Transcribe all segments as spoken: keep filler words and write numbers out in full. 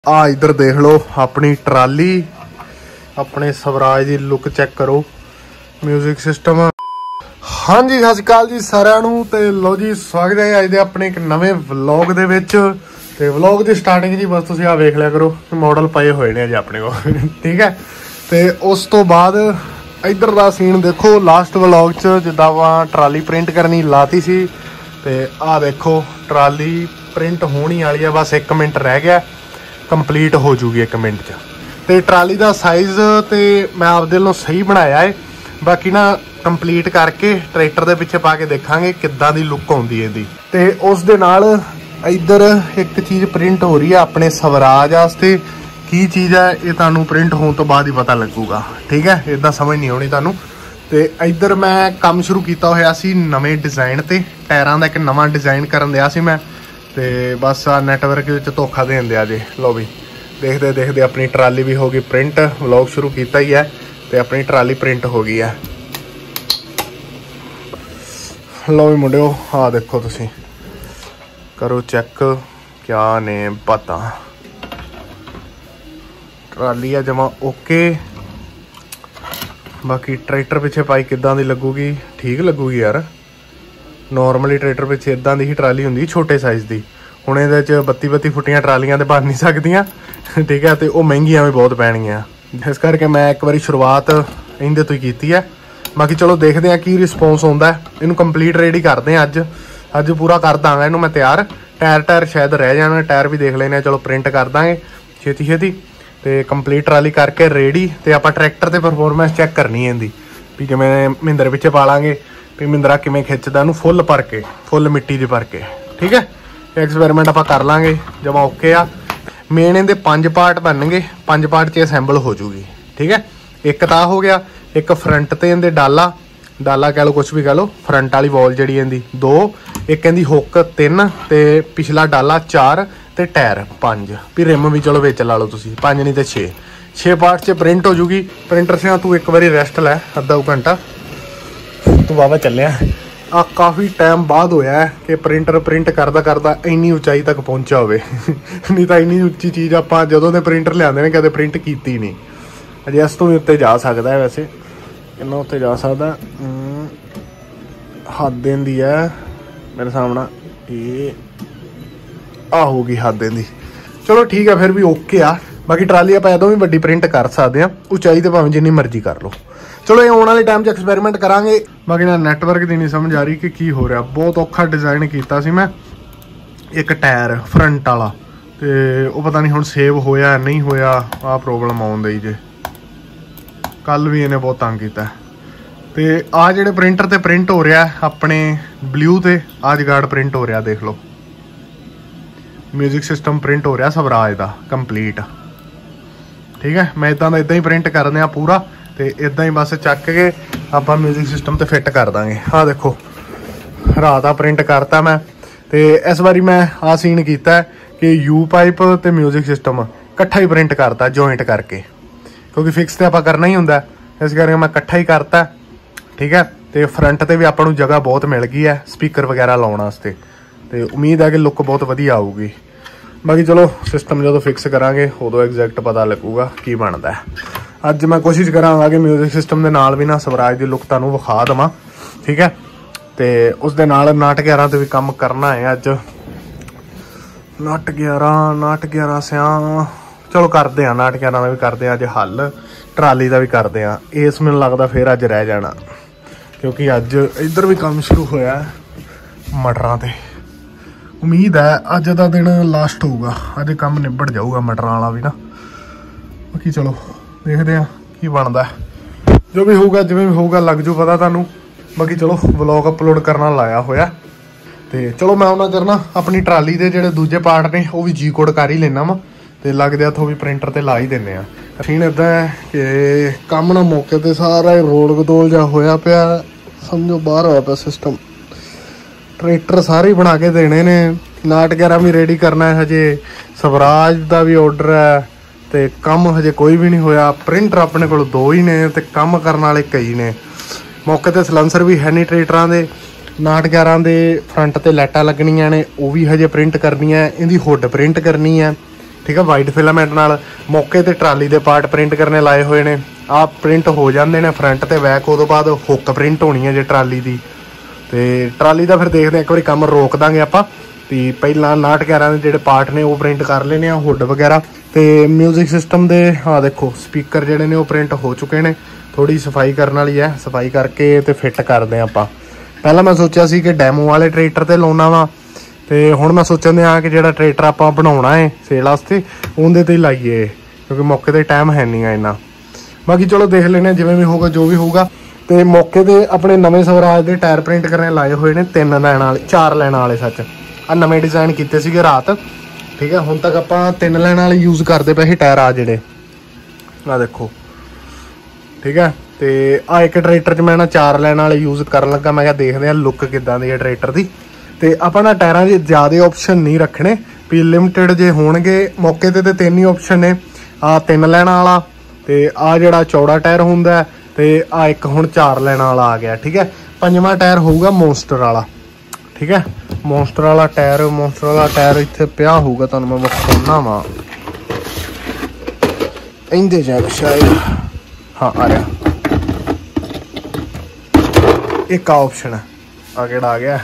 आ इधर देख लो अपनी ट्राली, अपने स्वराज की लुक चेक करो, म्यूजिक सिस्टम। हाँ जी सत श्री अकाल जी सारिਆਂ ਨੂੰ ਤੇ ਲੋ जी स्वागत है ਅੱਜ ਦੇ ਆਪਣੇ ਇੱਕ ਨਵੇਂ ਵਲੌਗ ਦੇ ਵਿੱਚ। ਤੇ ਵਲੌਗ ਦੀ ਸਟਾਰਟਿੰਗ ਜੀ ਬਸ ਤੁਸੀਂ ਆ ਵੇਖ ਲਿਆ ਕਰੋ ਮਾਡਲ ਪਏ ਹੋਏ ਨੇ ਅੱਜ ਆਪਣੇ ਕੋਲ, ਠੀਕ ਹੈ। ਤੇ ਉਸ ਤੋਂ ਬਾਅਦ ਇੱਧਰ ਦਾ ਸੀਨ ਦੇਖੋ, ਲਾਸਟ ਵਲੌਗ 'ਚ ਜਿੱਦਾਂ ਆਪਾਂ ਟਰਾਲੀ ਪ੍ਰਿੰਟ ਕਰਨੀ ਲਾਤੀ ਸੀ ਤੇ ਆਹ ਦੇਖੋ ਟਰਾਲੀ ਪ੍ਰਿੰਟ ਹੋਣੀ ਵਾਲੀ ਆ, ਬਸ ਇੱਕ ਮਿੰਟ ਰਹਿ ਗਿਆ ਕੰਪਲੀਟ हो जूगी एक मिनट च। तो ट्राली का साइज़ तो मैं आपदे लों सही बनाया है, बाकी ना कंप्लीट करके ट्रैक्टर के पिछे पा के देखांगे किद्दां दी लुक आउंदी है इहदी। ते उस दे नाल इधर एक चीज़ प्रिंट हो रही है अपने स्वराज वास्ते। की चीज़ है ये तुहानूं प्रिंट होने तो बाद ही पता लगूगा, ठीक है, इदां समझ नहीं आउणी तुहानूं। ते इधर मैं काम शुरू किया होया सी नवें डिज़ाइन ते टायरां दा एक नवां डिज़ाइन करन दिया सी मैं। तो बस आ नैटवर्क धोखा देन दिया जे। लो भी देखते देखते अपनी ट्राली भी होगी प्रिंट, व्लॉग शुरू किया ही है तो अपनी ट्राली प्रिंट हो गई है। लो भी मुंडियो आ देखो तुसी करो चेक क्या ने पता, ट्राली है जमा ओके। बाकी ट्रैक्टर पिछे पाई किदां दी लगूगी, ठीक लगूगी यार। नॉर्मली ट्रैक्टर पिछे इदां दी ही ट्राली हुंदी छोटे साइज़ की, हुण इहदे च बत्ती बत्ती फुटियां ट्रालियां तो बन नहीं सकदियां, ठीक है। तो वो महंगियां भी बहुत पैणगियां, इस करके मैं एक बारी शुरुआत इहदे तो ही की है। बाकी चलो देखते हैं की रिस्पोंस आउंदा है। इहनूं कंप्लीट रेडी करते हैं अज अज पूरा कर दांगा इहनूं मैं तैयार। टायर टायर शायद रह जाण, टायर भी देख लेने, चलो प्रिंट कर दांगे छेती छेती। तो कंप्लीट ट्राली करके रेडी तो आपां ट्रैक्टर ते परफॉर्मेंस चैक करनी है इहदी भी किवें महिंद्रा पिछे पा लांगे भी महिंद्रा किवें खिच्चदा इहनूं फुल भर के, फुल मिट्टी दी भर के, ठीक है। एक्सपैरीमेंट आपां कर लांगे जमा ओके आ। मेन इहदे पंज पार्ट बनणगे, पंज पार्ट च असैंबल हो जूगी, ठीक है। एक तां हो गया, एक फ्रंट ते इहदे डाला डाला कह लो कुछ भी कह लो, फ्रंट वाली वॉल जिहड़ी इहदी दो, एक इहदी हुक तीन ते पिछला डाला चार ते टायर पंज, भी रिम भी चलो विच ला लो तुसीं पंज नहीं तो छे छे पार्ट च प्रिंट हो जूगी। प्रिंटर से तू एक बारी रेस्ट लै अद्धा घंटा, तू वावा चलिया आ काफ़ी टाइम बाद होया है कि प्रिंटर प्रिंट करदा करदा इन्नी उचाई तक पहुंचा होवे नहीं तो इन्नी उच्ची चीज़ आपां जदों दे प्रिंटर लिआंदे ने कदे प्रिंट कीती नहीं। अजे इस तो भी उत्ते जा सकदा है, वैसे किन्ना उत्ते जा सकदा हद इंदी है मेरे सामने ये आ होगी हद इंदी। चलो ठीक है फिर भी ओके आ। बाकी ट्राली आप इदों भी वड्डी प्रिंट कर सकते हैं, उचाई तो भावें जिन्नी मर्जी कर लो। चलो ये आने वाले टाइम एक्सपैरीमेंट करांगे। बाकी ना नैटवर्क की नहीं समझ आ रही कि की हो रहा, बहुत औखा डिज़ाइन किया सी मैं। एक टायर फ्रंट वाला तो वो पता नहीं हुण सेव होया नहीं होया, आ प्रॉब्लम आउण दी जे। कल भी इन्हें बहुत तंग किया। तो आ जिहड़े प्रिंटर ते प्रिंट हो रहा है अपने ब्लू ते आ जगाड़ प्रिंट हो रहा, देख लो म्यूजिक सिस्टम प्रिंट हो रहा स्वराज का कंप्लीट, ठीक है। मैं इदां दा इदां ही प्रिंट कर दिया पूरा, तो इदां ही बस चक के आप म्यूजिक सिस्टम तो फिट कर देंगे। हाँ देखो रात का प्रिंट करता मैं। तो इस बारी मैं आ सीन किया कि यू पाइप तो म्यूजिक सिस्टम कट्ठा ही प्रिंट करता जॉइंट करके, क्योंकि फिक्स तो आप करना ही होंगे, इस करके मैं कट्ठा ही करता, ठीक है। तो फ्रंट पर भी आपको जगह बहुत मिल गई है स्पीकर वगैरह लाने वास्ते, तो उम्मीद है कि लुक बहुत वधिया आऊगी। बाकी चलो सिस्टम जो फिक्स करांगे उदों एग्जैक्ट पता लगूगा की बनता है। अज मैं कोशिश करांगा कि म्यूजिक सिस्टम के नाल भी ना स्वराज की लुक तुहानूं विखा देवां, ठीक है। तो उस दे नाल नाट ग्यारह ते भी काम करना है अज। नाट ग्यारह नाट ग्यारह सिया चलो करते हैं, नाट ग्यारह का भी करते हैं अज हल, ट्राली का भी करते हैं। इस मैनूं लगदा फिर अज रह जाना, क्योंकि अज इधर भी काम शुरू होया मटरां ते। उम्मीद है अज का दिन लास्ट होगा, अज काम निबड़ जाऊगा मटरां वाला भी ना। बाकी चलो देखते हैं की बनता है, जो भी होगा जिवें भी होगा लग जू पता तुहानूं। बाकी चलो व्लॉग अपलोड करना लाया होया, तो चलो मैं उन्ना चਿਰ ना अपनी ट्राली के जोड़े दूजे पार्ट ने वो भी जी कोड कर ही लेना वा, तो लगदे इत्थों भी प्रिंटर ते ला ही देने आ। सीन इदां है कि काम ना मौके ते सारा रोल गदोल जा होया पिया, समझो बाहर होया पिया सिस्टम। ट्रैक्टर सारे ही बना के देने ने, नाट ग्यारह भी रेडी करना है, हजे स्वराज का भी ऑर्डर है, तो काम हजे कोई भी नहीं होया। प्रिंटर अपने को दो ही ने तो काम करने वाले कई ने। मौके ते सलेंसर भी है नहीं ट्रैक्टरां दे। नाट ग्यारह के फ्रंट ते लाइटां लगनियां ने, वो भी हजे प्रिंट करनी है, इहदी हुड प्रिंट करनी है, ठीक है। वाइट फिलामेंट नाल मौके ते ट्राली दे पार्ट प्रिंट करने लाए हुए ने। आ प्रिंट हो जाते हैं फ्रंट ते बैक, उस तो बाद हुक प्रिंट होनी है जे ट्राली की। तो ट्राली का फिर देखते हैं, एक बार काम रोक देंगे आपां। तो पहला नाट ग्यारह के जोड़े पार्ट ने वो प्रिंट कर लेने हुड वगैरह। तो म्यूजिक सिस्टम के हाँ देखो स्पीकर जोड़े ने वो प्रिंट हो चुके हैं। थोड़ी सफाई करने वाली है, सफाई करके तो फिट करते हैं आपां। पहला मैं सोचा सी कि डैमो वाले ट्रैक्टर ते लाउणा वा, तो हुण मैं सोचन दिया कि जिहड़ा ट्रैक्टर आपां बनाउणा है सेल वास्ते उहदे ते लाइए, क्योंकि मौके ते टाइम है नहीं इन्ना। बाकी चलो देख लेने जिवें भी होगा जो भी होगा। तो मौके ते अपने नवे स्वराज के टायर प्रिंट करने लाए हुए ने, तीन लैन वाले चार लैन वाले सच आ नवे डिजाइन किए सीगे रात। ठीक है, हुण तक आपां तीन लैन वाले यूज़ करते पे टायर आ जिहड़े आ देखो। ठीक है, तो आ एक ट्रैक्टर च मैं ना चार लैन वाले यूज़ कर लगा। मैं क्या देखते हैं लुक किदां दी है ट्रैक्टर की। तो आपां ना टायरां च ज़्यादा ऑप्शन नहीं रखने भी, लिमिटेड जे होणगे। मौके ते तीन ही ऑप्शन ने, आ तीन लैन वाला, तो आ जिहड़ा चौड़ा टायर हुंदा है, तो आ एक हुण चार लैन वाला आ गया। ठीक है, पंजवां टायर होऊगा मोस्टर वाला। ठीक है, मोस्टर वाला टायर मोस्टर वाला टायर इत्थे पिया होऊगा, तुहानूं मैं विखाउणा वा इहदे च शायद हाँ आ रहा। एक आ ऑप्शन है, आ केड़ा आ गया,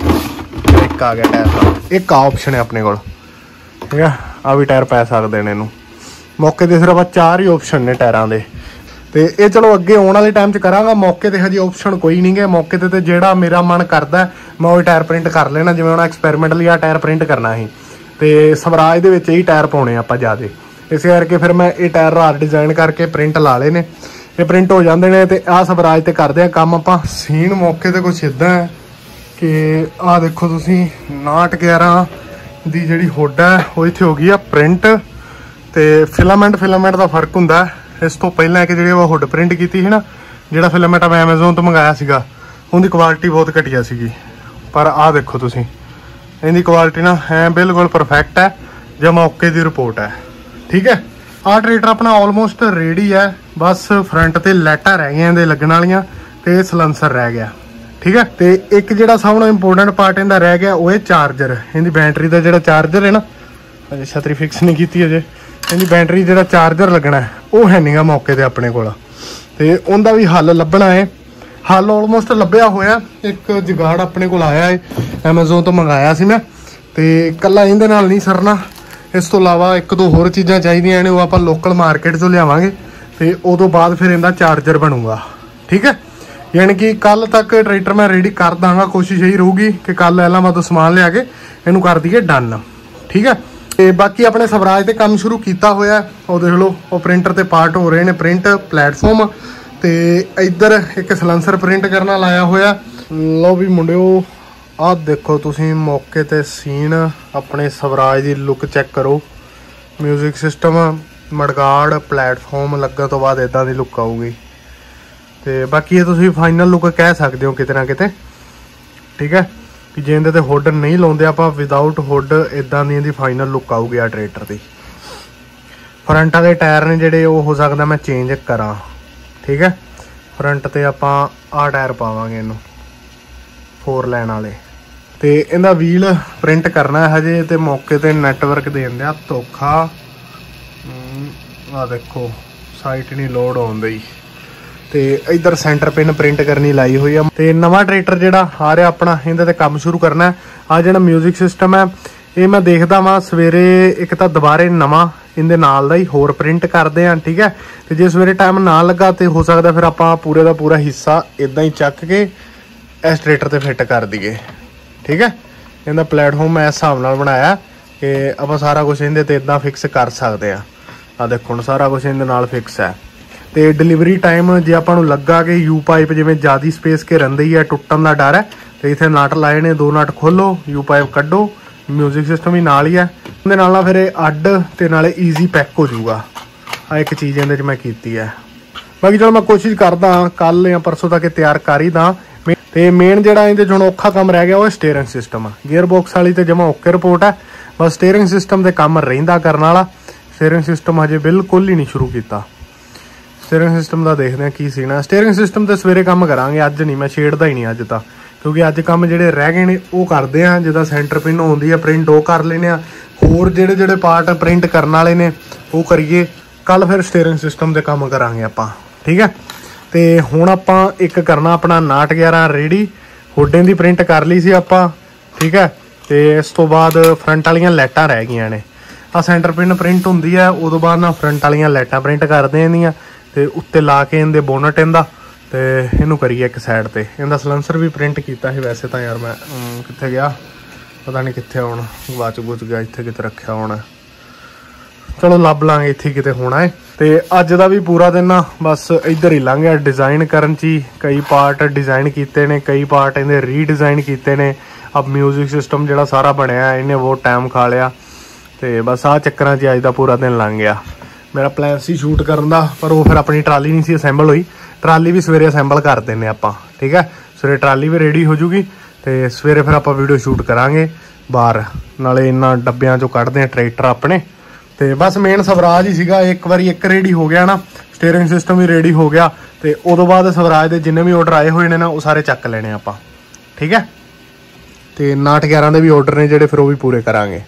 एक आ गया टायर, एक आ ऑप्शन है अपने कोल। ठीक है, आ भी टायर पै सकदे ने इहनूं। मौके ते सिर्फ चार ही ऑप्शन ने टायरां दे। तो ये चलो अगे आने वाले टाइम च करांगा। मौके ते हजे ऑप्शन कोई नहीं है। मौके ते जिहड़ा मेरा मन करदा मैं वो टायर प्रिंट कर लेना। जिवें हुण एक्सपैरीमेंटली आ टायर प्रिंट करना ही, तो स्वराज दे विच ही टायर पाउणे आपां ज़्यादा, इस करके फिर मैं ये टायर रात डिजाइन करके प्रिंट ला लेने। ये प्रिंट हो जाते हैं। तो आ स्वराज ते करते हैं काम आपां। सीन मौके ते कुछ इदां है कि आ देखो तुसीं नाट ग्यारह दी जिहड़ी हुड है वो इत्थे हो गई है प्रिंट। तो फिलामेंट फिलामेंट का फर्क हुंदा है। इस तो पहले कि जी वो हुड प्रिंट की थी ना, जोड़ा फिलामेंट मैं एमेजोन तो मंगाया सीगा, उनकी क्वालिटी बहुत घटिया सीगी। पर आ देखो तुसीं इनकी क्वालिटी ना है बिल्कुल परफेक्ट है, जमा ओके दी रिपोर्ट है। ठीक है, आ ट्रैक्टर अपना ऑलमोस्ट रेडी है। बस फ्रंट ते लाइटां रह गई इहदे लगन वालियां ते सलैंसर रह गया। ठीक है, तो एक जो सब नाल इंपोर्टेंट पार्ट इहदा रह गया वो है चार्जर। इहदी बैटरी का जो चार्जर है ना, अजे छतरी फिक्स नहीं की अजे, इहदी बैटरी जो चार्जर लगना है वो है नहीं गा मौके ते अपने कोल। ते उनका भी हल लभना है। हल ऑलमोस्ट लभ्या होया। एक जुगाड़ अपने कोल आया है, एमेजोन तो मंगाया सी मैं। तो कला इहदे नाल नहीं सरना, इस तो इलावा एक दो होर चीज़ां चाहिदियां ने, वो आपां लोकल मार्केट तो लियावांगे। तो उदों बाद फिर इहदा चार्जर बनूगा। ठीक है, यानी कि कल तक ट्रैक्टर मैं रेडी कर दांगा। कोशिश यही रहूगी कि कल इलाहाबाद समान लिया के इनू कर दईए डन। ठीक है, तो बाकी अपने स्वराज ते काम शुरू किया होया। वो देख लो वो प्रिंटर ते पार्ट हो रहे हैं, प्रिंट प्लेटफॉर्म। तो इधर एक सलैंसर प्रिंट करना लाया होया। लो भी मुंडियो आ देखो तुसीं मौके ते सीन अपने स्वराज की लुक चैक करो। म्यूजिक सिस्टम मडगाड़ प्लेटफॉर्म लगन तो बाद इदां दी लुक आऊगी। तो बाकी ये तुसीं फाइनल लुक कह सकते हो किते ना किते। ठीक है, कि जे इहदे ते हुड नहीं लाउंदे आपां विदाउट हुड इदां दी इहदी फाइनल लुक आऊगी आ ट्रैक्टर दी। फ्रंट वाले टायर ने जिहड़े वो हो सकदा मैं चेंज करा। ठीक है, फ्रंट ते आपां आ टायर पावांगे इनू फोर लैन वाले। तो इहदा व्हील प्रिंट करना है हजे। तो मौके ते नैटवर्क देन दिया धोखा। आ देखो साइट नहीं लोड होन दई। तो इधर सेंटर पिन प्रिंट करनी लाई हुई है। तो नवा ट्रैक्टर जोड़ा आ रहा अपना इहदे ते काम शुरू करना है। आ जिहड़ा म्यूजिक सिस्टम है ये मैं देखदा वां सवेरे एक तो दोबारे नवा इहदे नाल दा ही होर प्रिंट करते हैं। ठीक है, तो जे सवेरे टाइम ना लगा तो हो सकता फिर आपां पूरे का पूरा हिस्सा इदां ही चक के इस ट्रैक्टर ते फिट कर दईए। ठीक है, इहदा प्लेटफॉर्म मैं इस हिसाब नाल बनाया कि आपां सारा कुछ इहदे ते इदां फिक्स कर सकते हैं। आ देखो हुण सारा कुछ इहदे नाल फिक्स है। तो डिलीवरी टाइम जे आपां नूं लगा कि यू पाइप जिवें ज़्यादा स्पेस घेरन दी है, टुटन का डर है, तो इत्थे नट लाए ने, दो नट खोलो यू पाइप कड्डो। म्यूजिक सिस्टम भी नाल ही है उहदे नाल ना, फिर अड्ड ते नाले ईजी पैक हो जाऊगा। आ एक चीज़ इहदे च मैं कीती है। बाकी चलो मैं कोशिश करदा कल या परसों तक तैयार कर ही दा। तो मेन जिहड़ा इहदे च हुण औखा काम रह गया वो स्टेयरिंग सिस्टम आ। गियर बॉक्स वाली तो जमा ओके रिपोर्ट है, बस स्टेयरिंग सिस्टम ते काम रहिंदा करन वाला। स्टेयरिंग सिस्टम हजे बिल्कुल ही नहीं शुरू किया। स्टेयरिंग सिस्टम का देखते हैं की सीना। स्टेयरिंग सिस्टम तो सवेरे काम करांगे, अज नहीं मैं छेड़दा ही नहीं अज तक, क्योंकि अज काम जिहड़े रह गए ने वो करते हैं। जिदा सेंटर पिन होंदी है प्रिंट वो कर लेने। होर जेड़े जेड़े पार्ट प्रिंट करने वाले ने वो करिए। कल फिर स्टीयरिंग सिस्टम दे काम करांगे आपां, ठीक है। तो हुण आपां एक करना अपना नाट ग्यारह रेडी, हुड्डें दी प्रिंट कर ली सी आपां, ठीक है। तो इस तो बाद फ्रंट वालियां लाइटां रह गईयां ने। आ सेंटर पिन प्रिंट हुंदी है, उदों बाद ना फ्रंट वालियां लाइटां प्रिंट करदे इहदियां ते उत्ते ला के इहदे बोनट इहदा ते इहनूं करिए एक साइड ते। इहदा सलेंसर भी प्रिंट कीता है वैसे तो यार मैं कित्थे गया पता नहीं कित्थे हुण गवाच गुच गया, इत्थे किते रखिया होना। चलो लभ लांगे, इत्थे किते होना है। तो अज का भी पूरा दिन ना बस इधर ही लंघ गया डिज़ाइन करन च ही। कई पार्ट डिज़ाइन किए ने, कई पार्ट इहदे रीडिज़ाइन किए ने। अब म्यूजिक सिस्टम जिहड़ा सारा बनया इन्हें वो टाइम खा लिया। तो बस आ चक्कर च अज का पूरा दिन लंघ गया। मेरा प्लान सी शूट करन दा, पर वो फिर अपनी ट्राली नहीं सी असैंबल हुई। ट्राली भी सवेरे असैंबल कर देने आपां, ठीक है। सवेरे ट्राली भी रेडी हो जूगी तो सवेरे फिर आप वीडियो शूट करांगे बाहर, नाले इन्ना डब्बियां चों कढ़दे ट्रैक्टर अपने। तो बस मेन स्वराज ही सीगा, एक बारी एक रेडी हो गया ना, स्टीयरिंग सिस्टम भी रेडी हो गया। तो उदों बाद स्वराज के जिन्ने भी ऑर्डर आए हुए ने ना वो सारे चक लेने आपां, ठीक है। तो नाट ग्यारह के भी ऑर्डर ने जिहड़े फिर वो भी पूरे करांगे।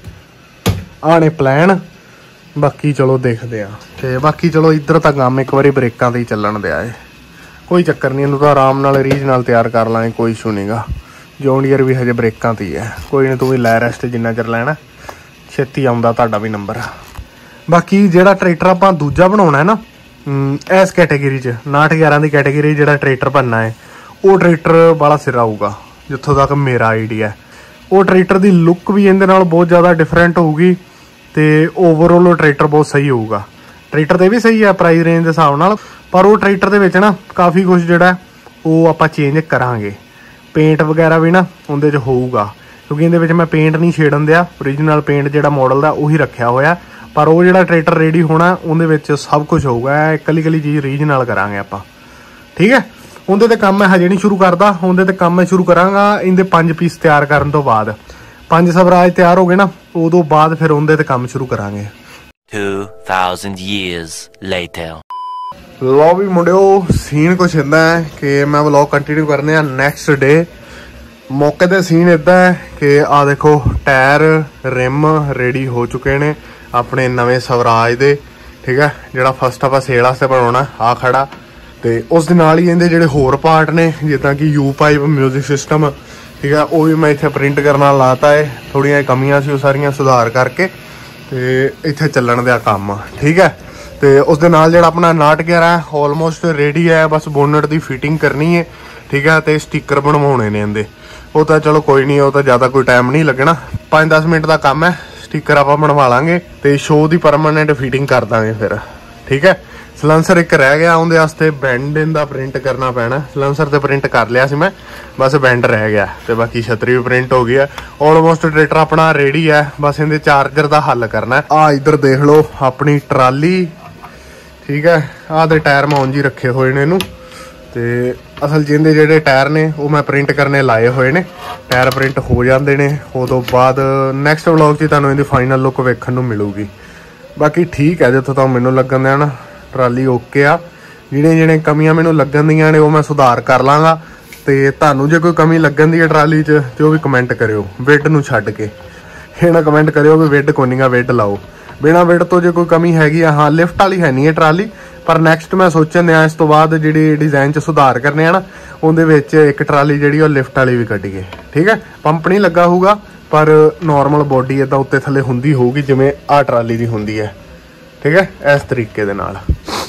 आने प्लान, बाकी चलो देखते हैं। तो बाकी चलो इधर तक काम एक बारी ब्रेकां ते ही चलन दिया है, कोई चक्कर नहीं। इनू तो आराम नाल रीझ नाल तैयार कर लांगे, कोई इशू नहीं गा। जॉन डीयर भी हजे ब्रेकां ते ही है, कोई नहीं, तू भी लै रेस्ट जिन्ना चਿਰ ਲੈਣਾ, छेती आउंदा तुहाडा भी नंबर। बाकी जिहड़ा ट्रैक्टर आपां दूजा बनाउणा है ना इस कैटेगरी च, नाट ग्यारह की कैटेगरी जिहड़ा ट्रैक्टर बनना है वो ट्रैक्टर बड़ा सिरा होऊगा जित्थों तक मेरा आइडिया है। वो ट्रैक्टर की लुक भी इहदे नाल बहुत ज़्यादा डिफरेंट होगी तो ओवरऑल ट्रैक्टर बहुत सही होगा। ट्रैक्टर तो भी सही है प्राइस रेंज के हिसाब नाल, पर वो ट्रैक्टर के ना काफ़ी कुछ जिहड़ा वो आपां चेंज करांगे। पेंट वगैरह भी ना उहदे च होऊगा, क्योंकि इहदे विच मैं पेंट नहीं छेड़न दिया, ओरिजिनल पेंट जिहड़ा मॉडल दा उही रखिया होया। पर वो जिहड़ा ट्रैक्टर रेडी होना उहदे विच सब कुछ होऊगा, कली कली चीज़ रीझ नाल करांगे आपां, ठीक है। उहदे ते काम मैं हजे नहीं शुरू करदा, उहदे ते काम मैं शुरू करांगा इहदे पंज पीस तैयार करन तो बाद। पंज स्वराज तैयार हो गए ना उदों बाद फिर उहदे ते काम शुरू करांगे। two thousand years later। लो भी मुंडियो सीन कुछ इदा है कि मैं व्लॉग कंटिन्यू करने आ नैक्सट डे। मौके ते सीन इदा है कि आ देखो टायर रिम रेडी हो चुके ने अपने नवे स्वराज दे, ठीक है। जिहड़ा फस्ट आपां सेल वास्ते बनाउणा आ खड़ा, तो उस दे नाल ही इहदे जिहड़े होर पार्ट ने जिद्दां कि यू पाइप म्यूजिक सिस्टम, ठीक है, वो भी मैं इत्थे प्रिंट करना लाता है। थोड़ियां कमियां सी वो सारियां सुधार करके तो इत्थे चलन दिया काम, ठीक है। तो उस दे नाल जिहड़ा अपना नाट ग्यारह ऑलमोस्ट रेडी है, बस बोनट की फिटिंग करनी है, ठीक है। तो स्टिकर बनवाने ने इहदे, वो तो चलो कोई नहीं, वो तो ज़्यादा कोई टाइम नहीं लगना, पाँच दस मिनट का काम है। स्टिकर आप बनवा लांगे तो शो की परमानेंट फिटिंग कर देंगे फिर, ठीक है। सलेंसर एक रह गया, उहदे वास्ते बैंड इहदा प्रिंट करना पैना। सलेंसर तो प्रिंट कर लिया सी मैं, बस बैंड रह गया, तो बाकी छतरी भी प्रिंट हो गई है। ऑलमोस्ट ट्रैक्टर अपना रेडी है, बस इहदे चार्जर का हल करना है। आ इधर देख लो अपनी ट्राली, ठीक है। आ दे टायर मैं उंज ही रखे हुए ने इनू, तो असल जिंदे जिहड़े टायर ने वो मैं प्रिंट करने लाए हुए ने। टायर प्रिंट हो जाते हैं, उदों बाद नैक्सट व्लॉग च तुहानूं इहदी फाइनल लुक वेखण नूं मिलूगी। बाकी ठीक है, जित्थों तक मैनूं लगन दिया ना ट्राली ओके आ। जिहड़ियां जिहड़ियां कमियां मैनूं लगन दियां ने वो मैं सुधार कर लांगा। तो तुहानूं जे कोई कमी लगन दी है ट्राली च तो वो भी कमेंट करियो, विड नूं छड्ड के। ये ना कमेंट करियो भी विड कोई नहीं, विड लाओ। बिना विड तो जो कोई कमी हैगी आ, हाँ लिफ्ट वाली है नहीं है ट्राली, पर नैक्सट मैं सोचन दिया इस तो बाद जी डिजाइन च सुधार करने हैं ना उहदे एक ट्राली जी लिफ्ट वाली भी कड्ढीए, ठीक है। पंप नहीं लगा होगा पर नॉर्मल बॉडी इदा उत्ते थले हुंदी होगी जिवें आ ट्राली दी हुंदी है, ठीक है, इस तरीके दे नाल।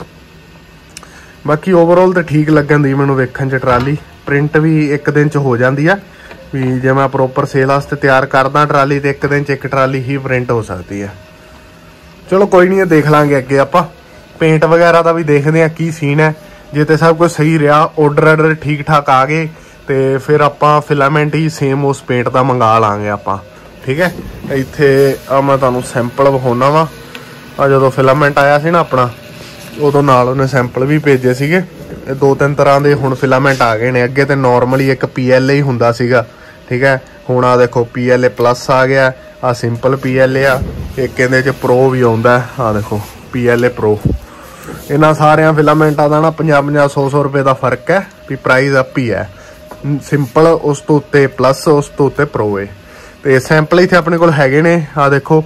बाकी ओवरऑल तो ठीक लगन दी मैनूं वेखण च ट्राली। प्रिंट भी एक दिन च हो जाती है, भी जे मैं प्रोपर सेल वास्ते तैयार करदा ट्राली तो एक दिन च एक ट्राली ही प्रिंट हो सकती है। चलो कोई नहीं, देख लांगे अगे आपां। पेंट वगैरह का भी देखते हैं की सीन है। जे तो सब कुछ सही रहा, ऑर्डर आर्डर ठीक ठाक आ गए तो फिर आपां फिलामेंट ही सेम उस पेंट का मंगा लाँगे आपां, ठीक है। इत्थे आ मैं तुहानूं सैंपल विखाउणा वा, आ जदों फिलामेंट आया सी ना अपना उदों नाल उहने सैंपल भी भेजे सीगे। दो तीन तरह के हुण फिलामेंट आ गए ने। अगे तो नॉर्मली एक पी एल ए ही हुंदा सीगा, ठीक है। हुण आ देखो पी एल ए प्लस आ गया, आ सिंपल पी एल ए आ, एक इहदे च प्रो भी आउंदा, आ देखो पी एल ए प्रो। इन्हां सारियां फिलामेंटां दा ना पचास पचास सौ सौ रुपए का फर्क है, भी प्राइस अप ही है। सिंपल उस तो उत्ते प्लस, उस तो उत्ते प्रो है। तो सैंपल इत्थे अपने कोल हैगे ने, आ देखो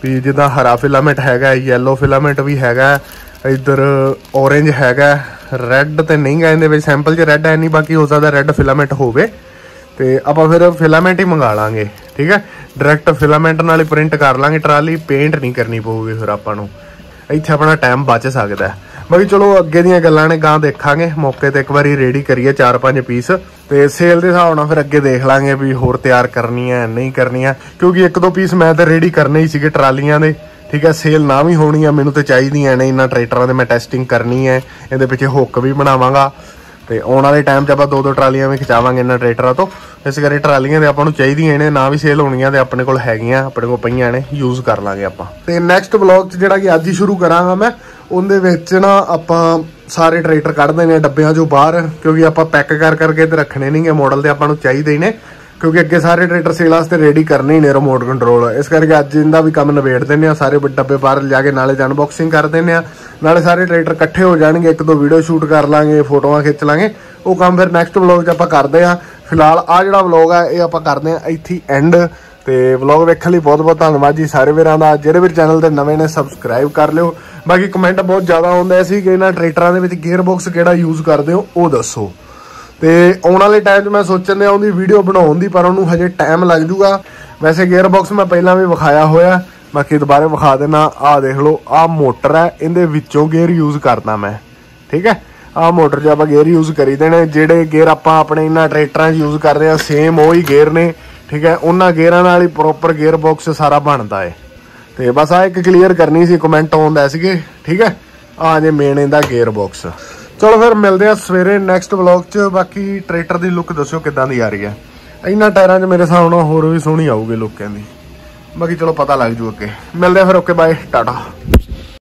ਵੀ ਜਿੱਦਾਂ ਹਰਾ ਫਿਲਾਮੈਂਟ ਹੈਗਾ, ਯੈਲੋ ਫਿਲਾਮੈਂਟ ਵੀ ਹੈਗਾ, ਇੱਧਰ ਔਰੇਂਜ ਹੈਗਾ, ਰੈੱਡ ਤੇ ਨਹੀਂ ਗਾ ਇਹਦੇ ਵਿੱਚ, ਸੈਂਪਲ 'ਚ ਰੈੱਡ ਹੈ ਨਹੀਂ, ਬਾਕੀ ਹੋ ਸਕਦਾ ਰੈੱਡ ਫਿਲਾਮੈਂਟ ਹੋਵੇ। ਤੇ ਆਪਾਂ ਫਿਰ ਫਿਲਾਮੈਂਟ ਹੀ ਮੰਗਾ ਲਾਂਗੇ, ਠੀਕ ਹੈ। ਡਾਇਰੈਕਟ ਫਿਲਾਮੈਂਟ ਨਾਲ ਹੀ ਪ੍ਰਿੰਟ ਕਰ ਲਾਂਗੇ ਟਰਾਲੀ, ਪੇਂਟ ਨਹੀਂ ਕਰਨੀ ਪਊਗੀ ਫਿਰ ਆਪਾਂ ਨੂੰ, ਇੱਥੇ ਆਪਣਾ ਟਾਈਮ ਬਚ ਸਕਦਾ। ਬਾਕੀ ਚਲੋ ਅੱਗੇ ਦੀਆਂ ਗੱਲਾਂ ਨੇ, ਗਾਂ ਦੇਖਾਂਗੇ ਮੌਕੇ ਤੇ ਇੱਕ ਵਾਰੀ ਰੈਡੀ ਕਰੀਏ ਚਾਰ ਪੰਜ ਪੀਸ, ਤੇ ਸੇਲ ਦੇ ਹਿਸਾਬ ਨਾਲ ਫਿਰ ਅੱਗੇ ਦੇਖ ਲਾਂਗੇ ਵੀ ਹੋਰ ਤਿਆਰ ਕਰਨੀ ਹੈ ਨਹੀਂ ਕਰਨੀ ਹੈ, ਕਿਉਂਕਿ ਇੱਕ ਦੋ ਪੀਸ ਮੈਂ ਤਾਂ ਰੈਡੀ ਕਰਨੇ ਹੀ ਸੀਗੇ ਟਰਾਲੀਆਂ ਦੇ, ਠੀਕ ਹੈ। ਸੇਲ ਨਾ ਵੀ ਹੋਣੀ ਆ, ਮੈਨੂੰ ਤਾਂ ਚਾਹੀਦੀਆਂ ਨੇ ਇਹਨਾਂ ਟਰੈਕਟਰਾਂ ਦੇ, ਮੈਂ ਟੈਸਟਿੰਗ ਕਰਨੀ ਹੈ, ਇਹਦੇ ਪਿੱਛੇ ਹੁੱਕ ਵੀ ਬਣਾਵਾਂਗਾ, ਤੇ ਆਉਣ ਵਾਲੇ ਟਾਈਮ 'ਚ ਆਪਾਂ ਦੋ ਦੋ ਟਰਾਲੀਆਂ ਵੀ ਖਿਚਾਵਾਂਗੇ ਇਹਨਾਂ ਟਰੈਕਟਰਾਂ ਤੋਂ। ਇਸ ਕਰਕੇ ਟਰਾਲੀਆਂ ਦੇ ਆਪਾਂ ਨੂੰ ਚਾਹੀਦੀਆਂ ਨੇ, ਨਾ ਵੀ ਸੇਲ ਹੋਣੀਆਂ ਤੇ ਆਪਣੇ ਕੋਲ ਹੈਗੀਆਂ, ਆਪਣੇ ਕੋਲ ਪਈਆਂ ਨੇ, ਯੂਜ਼ ਕਰ ਲਾਂਗੇ ਆਪਾਂ। ਤੇ ਨੈਕਸਟ ਵਲੌਗ 'ਚ ਜਿਹੜਾ ਕਿ ਅੱਜ ਹੀ ਸ਼ੁਰੂ ਕਰਾਂਗਾ ਮੈਂ, ਉਹਦੇ ਵਿੱਚ ਨਾ ਆਪਾਂ ਸਾਰੇ ਟਰੈਕਟਰ ਕੱਢਦੇ ਨੇ ਡੱਬਿਆਂ 'ਚੋਂ ਬਾਹਰ, ਕਿਉਂਕਿ ਆਪਾਂ ਪੈਕ ਕਰ ਕਰਕੇ ਤੇ ਰੱਖਣੇ ਨਹੀਂ ਗੇ, ਮਾਡਲ ਤੇ ਆਪਾਂ ਨੂੰ ਚਾਹੀਦੇ ਹੀ ਨੇ, ਕਿਉਂਕਿ ਅੱਗੇ ਸਾਰੇ ਟਰੈਕਟਰ ਸੇਲ ਵਾਸਤੇ ਰੈਡੀ ਕਰਨੇ ਹੀ ਨੇ ਰਿਮੋਟ ਕੰਟਰੋਲ। ਇਸ ਕਰਕੇ ਅੱਜ ਇਹਦਾ ਵੀ ਕੰਮ ਨਿਬੇੜ ਦਿੰਦੇ ਆ, ਸਾਰੇ ਡੱਬੇ ਬਾਹਰ ਲਿਜਾ ਕੇ ਨਾਲੇ ਅਨਬਾਕਸਿੰਗ ਕਰ ਦਿੰਦੇ ਆ, ਨਾਲੇ ਸਾਰੇ ਟਰੈਕਟਰ ਇਕੱਠੇ ਹੋ ਜਾਣਗੇ, ਇੱਕ ਦੋ ਵੀਡੀਓ ਸ਼ੂਟ ਕਰ ਲਾਂਗੇ, ਫੋਟੋਆਂ ਖਿੱਚ ਲਾਂਗੇ। ਉਹ ਕੰਮ ਫਿਰ ਨੈਕਸਟ ਵਲੌਗ 'ਚ ਆਪਾਂ ਕਰਦੇ ਆ। ਫਿਲਹਾਲ ਆ ਜਿਹੜਾ ਵਲੌਗ ਆ ਇਹ ਆਪਾਂ ਕਰਦੇ ਆ ਇੱਥੇ ਐਂਡ। ਤੇ ਵਲੌਗ ਵੇਖਣ ਲਈ ਬਹੁਤ ਬਹੁਤ ਧੰਨਵਾਦ ਜੀ ਸਾਰੇ ਵੀਰਾਂ ਦਾ। ਜਿਹੜੇ ਵੀ ਚੈਨਲ ਤੇ ਨਵੇਂ ਨੇ ਸਬਸਕ੍ਰਾਈਬ ਕਰ ਲਿਓ। ਬਾਕੀ ਕਮੈਂਟ ਬਹੁਤ ਜ਼ਿਆਦਾ ਆਉਂਦੇ ਸੀ ਕਿ ਇਹਨਾਂ ਟਰੈਕਟਰਾਂ ਦੇ ਵਿੱਚ ਗੇਅਰ ਬਾਕਸ ਕਿਹੜਾ ਯੂਜ਼ ਕਰਦੇ ਹੋ ਉਹ ਦੱਸੋ। ਤੇ ਆਉਣ ਵਾਲੇ ਟਾਈਮ 'ਚ ਮੈਂ ਸੋਚਣ ਡਿਆ ਉਹਦੀ ਵੀਡੀਓ ਬਣਾਉਣ ਦੀ, ਪਰ ਉਹਨੂੰ ਹਜੇ ਟਾਈਮ ਲੱਗ ਜੂਗਾ। ਵੈਸੇ ਗੇਅਰ ਬਾਕਸ ਮੈਂ ਪਹਿਲਾਂ ਵੀ ਵਿਖਾਇਆ ਹੋਇਆ, ਬਾਕੀ ਦੁਬਾਰਾ ਵਿਖਾ ਦੇਣਾ। ਆਹ ਦੇਖ ਲਓ, ਆਹ ਮੋਟਰ ਹੈ, ਇਹਦੇ ਵਿੱਚੋਂ ਗੇਅਰ ਯੂਜ਼ ਕਰਦਾ ਮੈਂ, ਠੀਕ ਹੈ। ਆਹ ਮੋਟਰ 'ਚ ਆਪਾਂ ਗੇਅਰ ਯੂਜ਼ ਕਰੀ ਦੇਣੇ, ਜਿਹੜੇ ਗੇਅਰ ਆਪਾਂ ਆਪਣੇ ਇਹਨਾਂ ਟਰੈਕਟਰਾਂ 'ਚ ਯੂਜ਼ ਕਰਦੇ ਹਾਂ ਸੇਮ ਉਹੀ ਗੇਅਰ ਨੇ, ਠੀਕ ਹੈ। ਉਹਨਾਂ ਗੇਅਰਾਂ ਨਾਲ ਹੀ ਪ੍ਰੋਪਰ ਗੇਅਰ ਬਾਕਸ ਸਾਰਾ ਬਣਦਾ ਹੈ। ਤੇ ਬਸ ਆ ਇੱਕ ਕਲੀਅਰ ਕਰਨੀ ਸੀ, ਕਮੈਂਟ ਆਉਂਦਾ ਸੀਗੇ, ਠੀਕ ਹੈ। ਆ ਜੇ ਮੇਨ ਇਹਦਾ ਗੇਅਰ ਬਾਕਸ। ਚਲੋ ਫਿਰ ਮਿਲਦੇ ਆ ਸਵੇਰੇ ਨੈਕਸਟ ਵਲੌਗ 'ਚ। ਬਾਕੀ ਟਰੈਕਟਰ ਦੀ ਲੁੱਕ ਦੱਸਿਓ ਕਿੱਦਾਂ ਦੀ ਆ ਰਹੀ ਹੈ। ਇਹਨਾਂ ਟਾਇਰਾਂ 'ਚ ਮੇਰੇ ਹਿਸਾਬ ਨਾਲ ਹੋਰ ਵੀ ਸੋਹਣੀ ਆਊਗੀ ਲੁੱਕ ਇਹਦੀ, ਬਾਕੀ ਚਲੋ ਪਤਾ ਲੱਗ ਜੂ ਅੱਗੇ। ਮਿਲਦੇ ਆ ਫਿਰ, ਓਕੇ ਬਾਏ, ਟਾਟਾ।